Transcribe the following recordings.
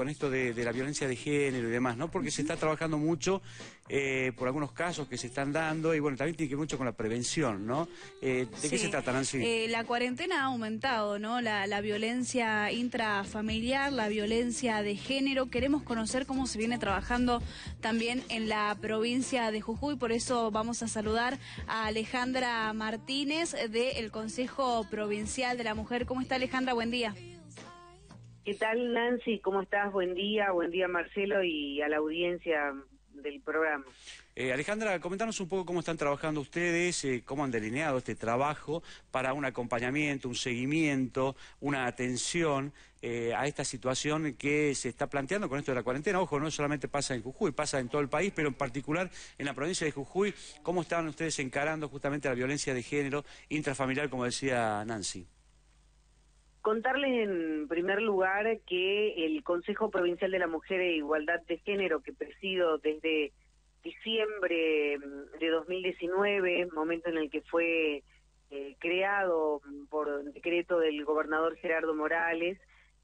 con esto de la violencia de género y demás, ¿no? Porque se está trabajando mucho por algunos casos que se están dando y bueno, también tiene que ver mucho con la prevención, ¿no? ¿De qué se trata, Nancy? La cuarentena ha aumentado, ¿no? La violencia intrafamiliar, la violencia de género. Queremos conocer cómo se viene trabajando también en la provincia de Jujuy, por eso vamos a saludar a Alejandra Martínez del Consejo Provincial de la Mujer. ¿Cómo está, Alejandra? Buen día. ¿Qué tal, Nancy? ¿Cómo estás? Buen día, Marcelo, y a la audiencia del programa. Alejandra, comentanos un poco cómo están trabajando ustedes, cómo han delineado este trabajo para un acompañamiento, un seguimiento, una atención a esta situación que se está planteando con esto de la cuarentena. Ojo, no solamente pasa en Jujuy, pasa en todo el país, pero en particular en la provincia de Jujuy. ¿Cómo están ustedes encarando justamente la violencia de género intrafamiliar, como decía Nancy? Contarles en primer lugar que el Consejo Provincial de la Mujer e Igualdad de Género, que presido desde diciembre de 2019, momento en el que fue creado por decreto del gobernador Gerardo Morales,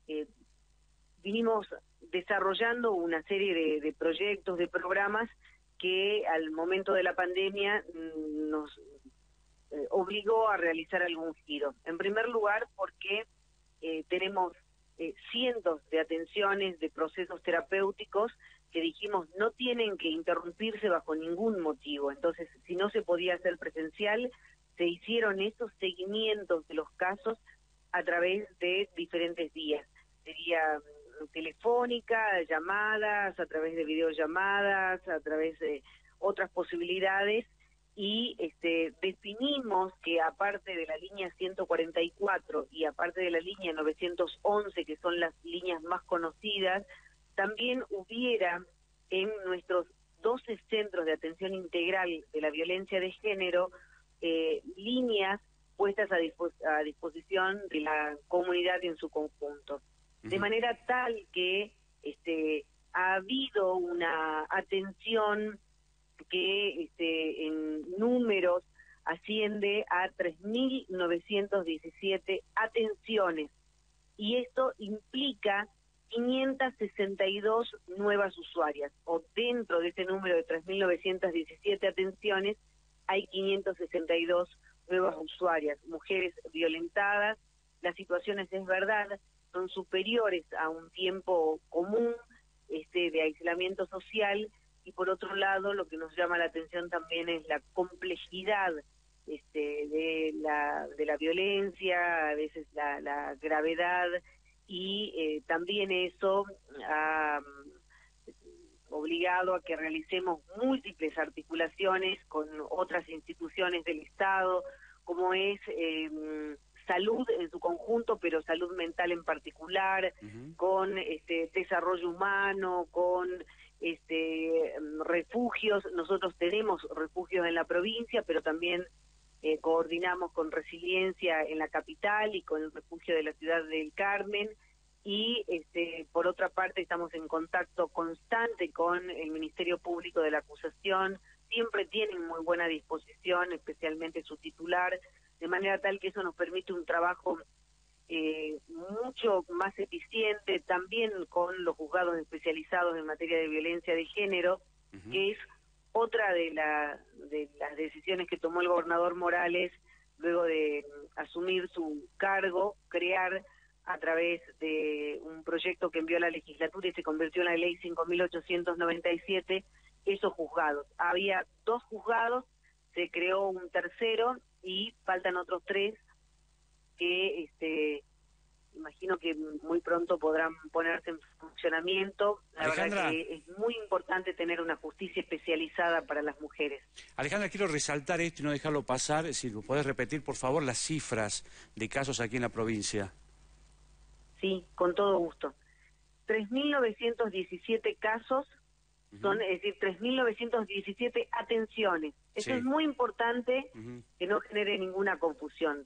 vinimos desarrollando una serie de proyectos, de programas que al momento de la pandemia nos obligó a realizar algún giro. En primer lugar, porque tenemos cientos de atenciones, de procesos terapéuticos que dijimos no tienen que interrumpirse bajo ningún motivo. Entonces, si no se podía hacer presencial, se hicieron estos seguimientos de los casos a través de diferentes vías. Sería telefónica, llamadas, a través de videollamadas, a través de otras posibilidades. Y definimos que aparte de la línea 144 y aparte de la línea 911, que son las líneas más conocidas, también hubiera en nuestros 12 centros de atención integral de la violencia de género líneas puestas a disposición de la comunidad en su conjunto. De manera tal que ha habido una atención que en números asciende a 3.917 atenciones, y esto implica 562 nuevas usuarias, o dentro de ese número de 3.917 atenciones hay 562 nuevas usuarias, mujeres violentadas. Las situaciones, es verdad, son superiores a un tiempo común de aislamiento social. Y por otro lado, lo que nos llama la atención también es la complejidad de la violencia, a veces la gravedad, y también eso ha obligado a que realicemos múltiples articulaciones con otras instituciones del Estado, como es salud en su conjunto, pero salud mental en particular, con desarrollo humano, con refugios. Nosotros tenemos refugios en la provincia, pero también coordinamos con Resiliencia en la capital y con el refugio de la ciudad del Carmen, y por otra parte estamos en contacto constante con el Ministerio Público de la Acusación. Siempre tienen muy buena disposición, especialmente su titular, de manera tal que eso nos permite un trabajo mucho más eficiente, también con los juzgados especializados en materia de violencia de género, que es otra de las decisiones que tomó el gobernador Morales luego de asumir su cargo, crear a través de un proyecto que envió a la legislatura y se convirtió en la ley 5.897, esos juzgados. Había 2 juzgados, se creó un tercero y faltan otros 3 que imagino que muy pronto podrán ponerse en funcionamiento. La Alejandra, verdad que es muy importante tener una justicia especializada para las mujeres. Alejandra, quiero resaltar esto y no dejarlo pasar. Si lo podés repetir, por favor, las cifras de casos aquí en la provincia. Sí, con todo gusto. 3.917 casos son, es decir, 3.917 atenciones. Eso es muy importante, que no genere ninguna confusión.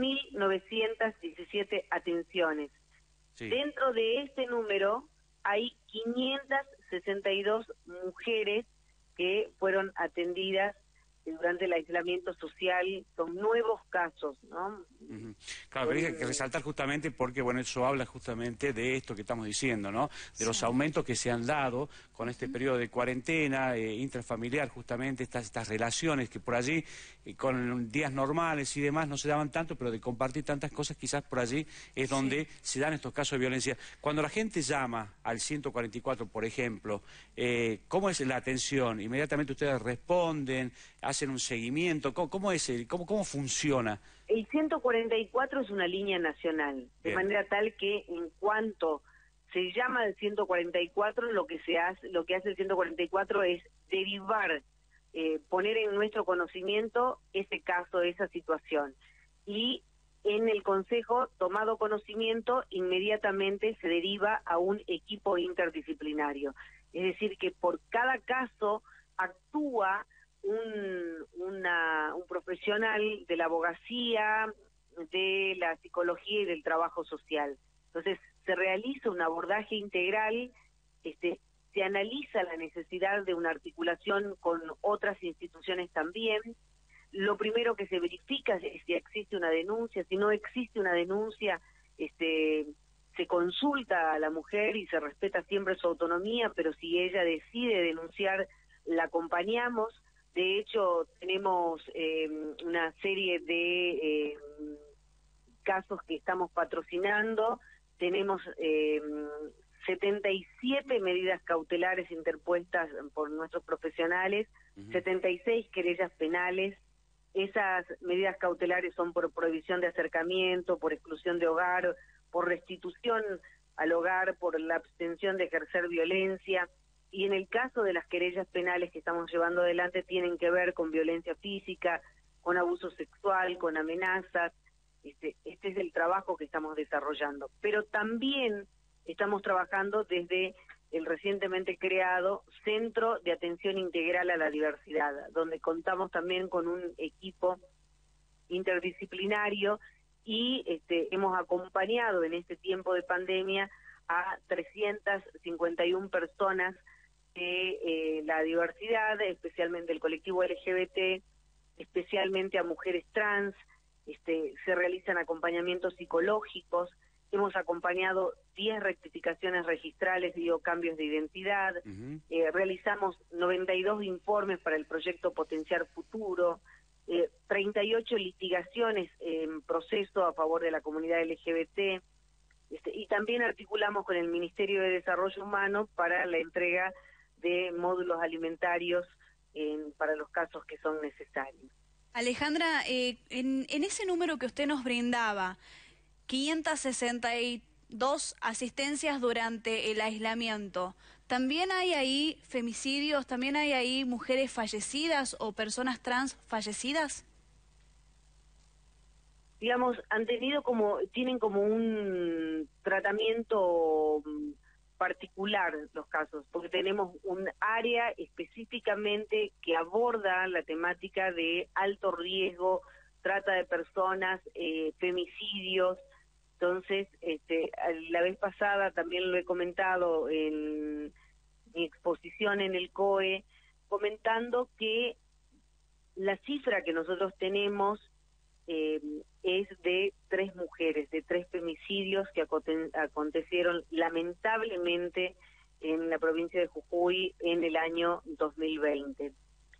3.917 atenciones. Sí. Dentro de este número hay 562 mujeres que fueron atendidas durante el aislamiento social, son nuevos casos, ¿no? Claro, pero hay que resaltar justamente porque, bueno, eso habla justamente de esto que estamos diciendo, ¿no? De los aumentos que se han dado con este periodo de cuarentena intrafamiliar, justamente estas relaciones que por allí, con días normales y demás, no se daban tanto, pero de compartir tantas cosas, quizás por allí es donde se dan estos casos de violencia. Cuando la gente llama al 144, por ejemplo, ¿cómo es la atención? ¿Inmediatamente ustedes responden, hacen un seguimiento? ¿Cómo funciona? El 144 es una línea nacional, de manera tal que en cuanto se llama al 144, lo que hace el 144 es derivar, poner en nuestro conocimiento ese caso, esa situación. Y en el Consejo, tomado conocimiento, inmediatamente se deriva a un equipo interdisciplinario. Es decir, que por cada caso actúa un profesional de la abogacía, de la psicología y del trabajo social. Entonces, se realiza un abordaje integral, se analiza la necesidad de una articulación con otras instituciones también. Lo primero que se verifica es si existe una denuncia. Si no existe una denuncia, se consulta a la mujer y se respeta siempre su autonomía, pero si ella decide denunciar, la acompañamos. De hecho, tenemos una serie de casos que estamos patrocinando. Tenemos 77 medidas cautelares interpuestas por nuestros profesionales, 76 querellas penales. Esas medidas cautelares son por prohibición de acercamiento, por exclusión de hogar, por restitución al hogar, por la abstención de ejercer violencia. Y en el caso de las querellas penales que estamos llevando adelante, tienen que ver con violencia física, con abuso sexual, con amenazas. Este es el trabajo que estamos desarrollando. Pero también estamos trabajando desde el recientemente creado Centro de Atención Integral a la Diversidad, donde contamos también con un equipo interdisciplinario y hemos acompañado en este tiempo de pandemia a 351 personas de la diversidad, especialmente el colectivo LGBT, especialmente a mujeres trans. Se realizan acompañamientos psicológicos. Hemos acompañado 10 rectificaciones registrales y cambios de identidad. Realizamos 92 informes para el proyecto Potenciar Futuro, 38 litigaciones en proceso a favor de la comunidad LGBT, y también articulamos con el Ministerio de Desarrollo Humano para la entrega de módulos alimentarios para los casos que son necesarios. Alejandra, en ese número que usted nos brindaba, 562 asistencias durante el aislamiento, ¿también hay ahí femicidios, también hay ahí mujeres fallecidas o personas trans fallecidas? Digamos, tienen como un tratamiento particular los casos, porque tenemos un área específicamente que aborda la temática de alto riesgo, trata de personas, femicidios. Entonces, la vez pasada también lo he comentado en mi exposición en el COE, comentando que la cifra que nosotros tenemos es de 3 mujeres, de 3 femicidios que acontecieron lamentablemente en la provincia de Jujuy en el año 2020.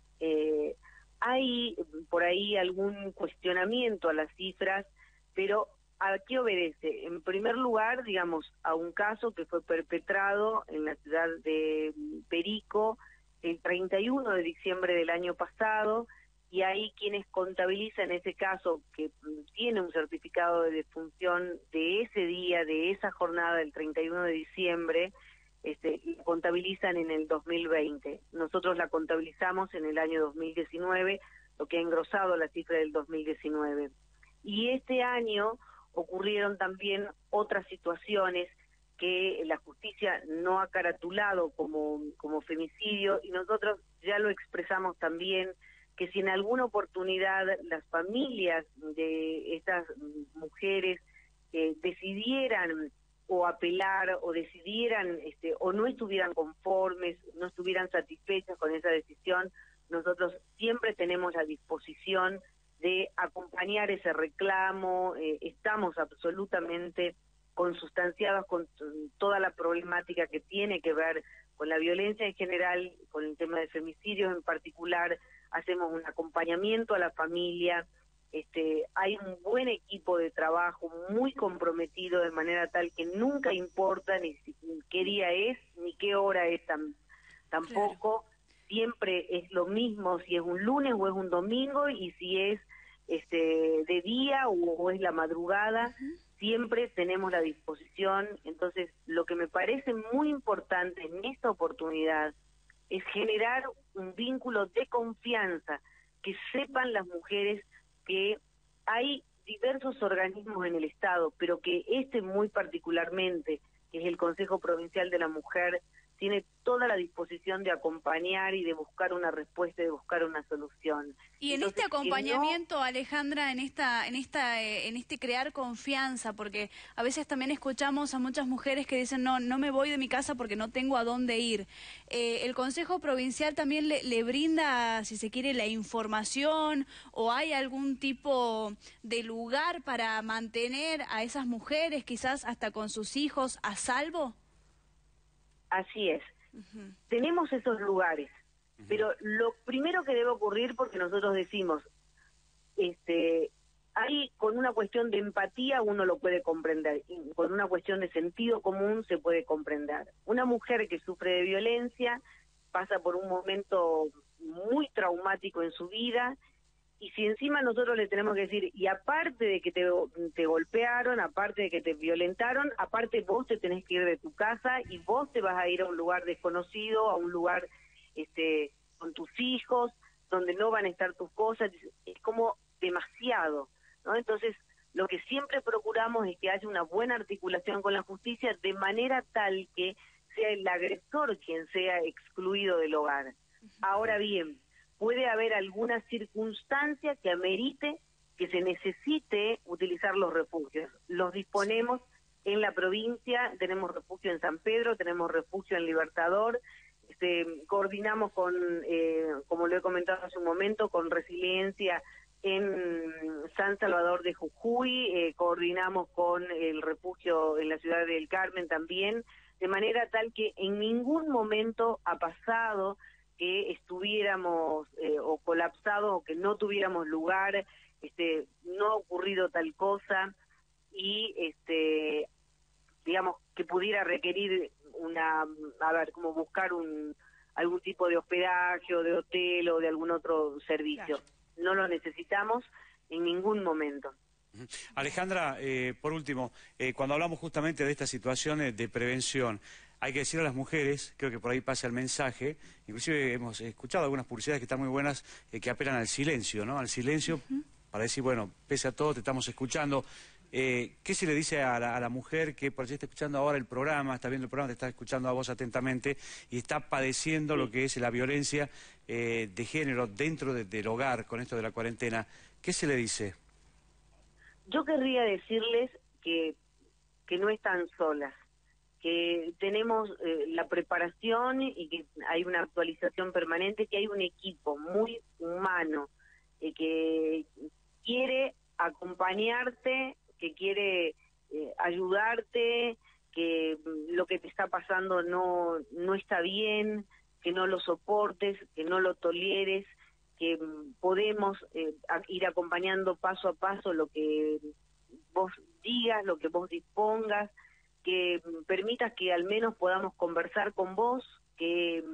Hay por ahí algún cuestionamiento a las cifras, pero ¿a qué obedece? En primer lugar, digamos, a un caso que fue perpetrado en la ciudad de Perico el 31 de diciembre del año pasado, y ahí quienes contabilizan ese caso, que tiene un certificado de defunción de ese día, de esa jornada del 31 de diciembre, la contabilizan en el 2020. Nosotros la contabilizamos en el año 2019, lo que ha engrosado la cifra del 2019. Y este año ocurrieron también otras situaciones que la justicia no ha caratulado como femicidio, y nosotros ya lo expresamos también, que si en alguna oportunidad las familias de estas mujeres decidieran o apelar o decidieran o no estuvieran conformes, no estuvieran satisfechas con esa decisión, nosotros siempre tenemos la disposición de acompañar ese reclamo, estamos absolutamente consustanciados con toda la problemática que tiene que ver con la violencia en general, con el tema de femicidios en particular, hacemos un acompañamiento a la familia, hay un buen equipo de trabajo muy comprometido de manera tal que nunca importa ni qué día es, ni qué hora es tampoco, siempre es lo mismo si es un lunes o es un domingo y si es de día o es la madrugada, siempre tenemos la disposición. Entonces, lo que me parece muy importante en esta oportunidad es generar un vínculo de confianza, que sepan las mujeres que hay diversos organismos en el Estado, pero que muy particularmente, que es el Consejo Provincial de la Mujer, tiene toda la disposición de acompañar y de buscar una respuesta y de buscar una solución. Y en este acompañamiento, Alejandra, en este crear confianza, porque a veces también escuchamos a muchas mujeres que dicen no me voy de mi casa porque no tengo a dónde ir. ¿El Consejo Provincial también le brinda, si se quiere, la información o hay algún tipo de lugar para mantener a esas mujeres, quizás hasta con sus hijos, a salvo? Así es. Tenemos esos lugares, pero lo primero que debe ocurrir, porque nosotros decimos, ahí con una cuestión de empatía uno lo puede comprender, y con una cuestión de sentido común se puede comprender. Una mujer que sufre de violencia pasa por un momento muy traumático en su vida, y si encima nosotros le tenemos que decir, y aparte de que te golpearon, aparte de que te violentaron, aparte vos te tenés que ir de tu casa y vos te vas a ir a un lugar desconocido, a un lugar con tus hijos, donde no van a estar tus cosas, es como demasiado, ¿no? Entonces, lo que siempre procuramos es que haya una buena articulación con la justicia de manera tal que sea el agresor quien sea excluido del hogar. Ahora bien, puede haber alguna circunstancia que amerite que se necesite utilizar los refugios. Los disponemos en la provincia, tenemos refugio en San Pedro, tenemos refugio en Libertador, coordinamos con, como lo he comentado hace un momento, con Resiliencia en San Salvador de Jujuy, coordinamos con el refugio en la ciudad del Carmen también, de manera tal que en ningún momento ha pasado que estuviéramos o colapsados o que no tuviéramos lugar, no ha ocurrido tal cosa y digamos que pudiera requerir como buscar algún tipo de hospedaje o de hotel o de algún otro servicio. Claro. No lo necesitamos en ningún momento. Alejandra, por último, cuando hablamos justamente de estas situaciones de prevención, hay que decir a las mujeres, creo que por ahí pasa el mensaje, inclusive hemos escuchado algunas publicidades que están muy buenas, que apelan al silencio, ¿no? Al silencio, para decir, bueno, pese a todo te estamos escuchando. ¿Qué se le dice a la mujer que por allí está escuchando ahora el programa, está viendo el programa, te está escuchando a vos atentamente y está padeciendo lo que es la violencia de género dentro del hogar con esto de la cuarentena? ¿Qué se le dice? Yo querría decirles que no están solas, que tenemos la preparación y que hay una actualización permanente, que hay un equipo muy humano que quiere acompañarte, que quiere ayudarte, que lo que te está pasando no está bien, que no lo soportes, que no lo toleres, que podemos ir acompañando paso a paso lo que vos digas, lo que vos dispongas, que permitas que al menos podamos conversar con vos, que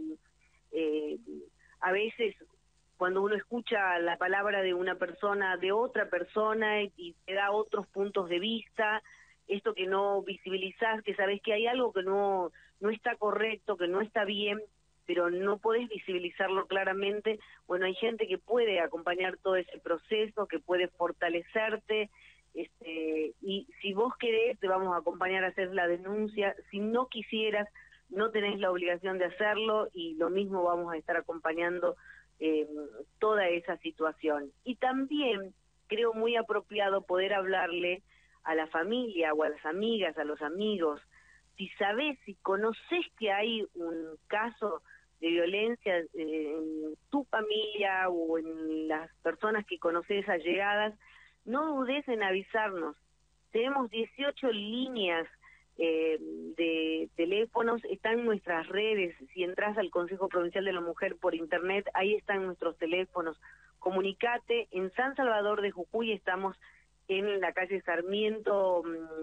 a veces cuando uno escucha la palabra de una persona, de otra persona, y te da otros puntos de vista, esto que no visibilizás, que sabés que hay algo que no está correcto, que no está bien, pero no podés visibilizarlo claramente, bueno, hay gente que puede acompañar todo ese proceso, que puede fortalecerte, y si vos querés, te vamos a acompañar a hacer la denuncia. Si no quisieras, no tenés la obligación de hacerlo, y lo mismo vamos a estar acompañando toda esa situación. Y también creo muy apropiado poder hablarle a la familia o a las amigas, a los amigos, si sabés, si conocés que hay un caso de violencia en tu familia o en las personas que conoces allegadas, no dudes en avisarnos. Tenemos 18 líneas de teléfonos, están nuestras redes. Si entras al Consejo Provincial de la Mujer por internet, ahí están nuestros teléfonos. Comunicate. En San Salvador de Jujuy estamos en la calle Sarmiento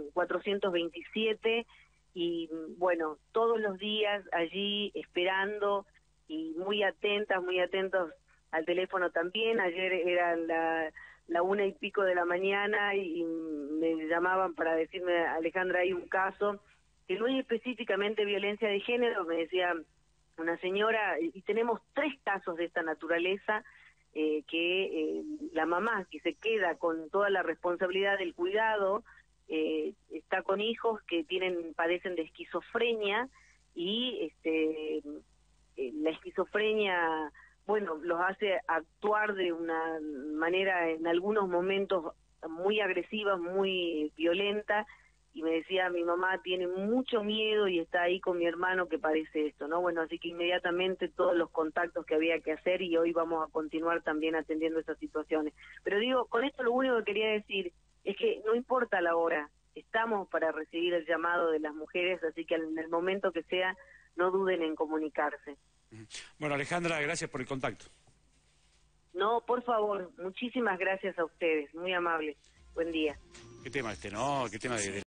427 y bueno, todos los días allí esperando y muy atentos al teléfono también. Ayer era la 1:00 de la mañana y me llamaban para decirme: Alejandra, hay un caso que no es específicamente violencia de género, me decía una señora, y tenemos 3 casos de esta naturaleza, que la mamá que se queda con toda la responsabilidad del cuidado, está con hijos que padecen de esquizofrenia y la esquizofrenia, bueno, los hace actuar de una manera en algunos momentos muy agresiva, muy violenta, y me decía: mi mamá tiene mucho miedo y está ahí con mi hermano que padece esto, ¿no? Bueno, así que inmediatamente todos los contactos que había que hacer, y hoy vamos a continuar también atendiendo estas situaciones. Pero digo, con esto lo único que quería decir es que no importa la hora, estamos para recibir el llamado de las mujeres, así que en el momento que sea, no duden en comunicarse. Bueno, Alejandra, gracias por el contacto. No, por favor, muchísimas gracias a ustedes, muy amables. Buen día. ¿Qué tema ¿no? ¿Qué tema de